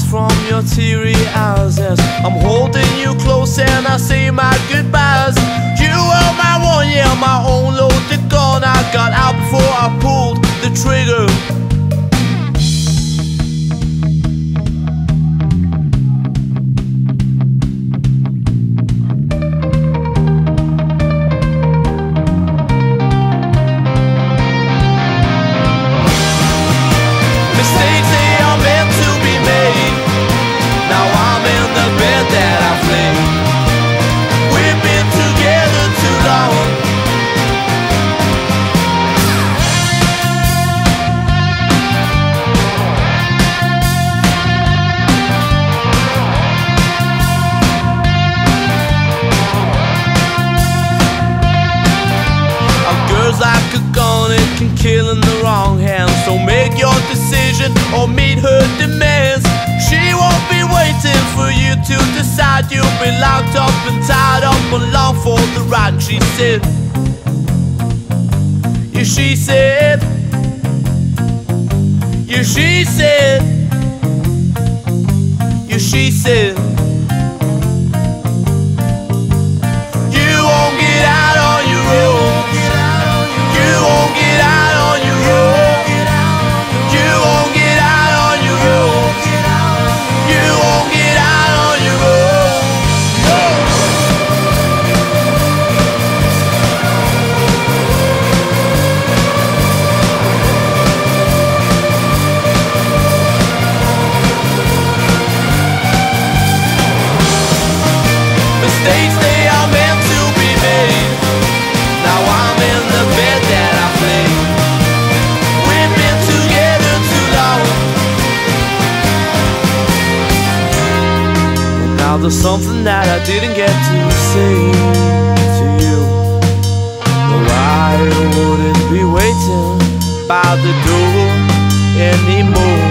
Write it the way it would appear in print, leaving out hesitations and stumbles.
from your teary eyes as I'm holding you close and I say my goodbyes. You were my one, yeah, my own loaded gun. I got out before I pulled the trigger. Mistakes, they are meant to be made. Now I'm in the bed that I played. We've been together too long. A girl's like a gun, it can kill in the wrong hands. So make your decision or meet her demands. She won't be waiting for you to decide. You'll be locked up and tied up along for the ride. And she said, yeah, she said, yeah, she said, yeah, she said, you won't get out on your own. You won't get out on your own. You won't get out on your own. You won't get out on your own. Mistakes, they are meant to be made. Now I'm in the bed that I played. We've been together too long. But now there's something that I didn't get to say to you. No, I wouldn't be waiting by the door anymore.